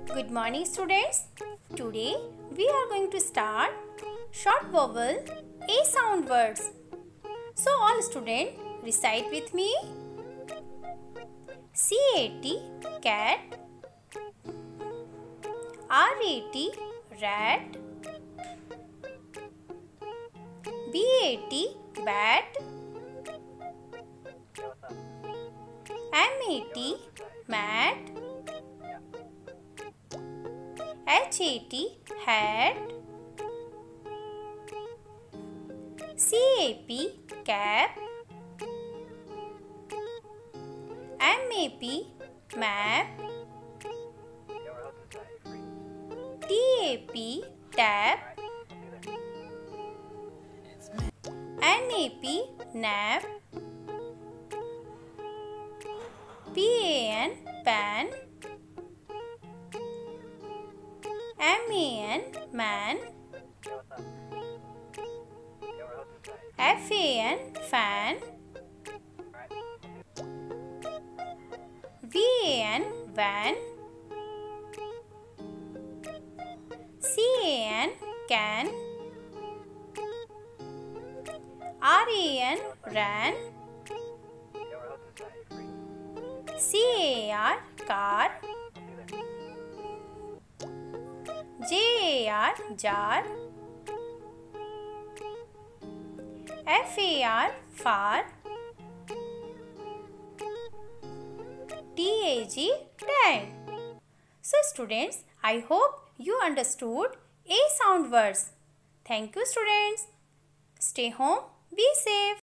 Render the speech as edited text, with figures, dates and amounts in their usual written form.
Good morning, students. Today we are going to start short vowel A sound words. So all students recite with me. C-A-T cat, R-A-T rat, B-A-T bat, M-A-T mat, H-A-T hat, C-A-P cap, M-A-P map, T-A-P tap, N-A-P nap, P-A-N pan, M-A-N man, F-A-N fan, V-A-N van, C-A-N can, R-A-N ran, C-A-R car, J-A-R jar, F-A-R far, T-A-G tag. So students, I hope you understood A sound words. Thank you students. Stay home, be safe.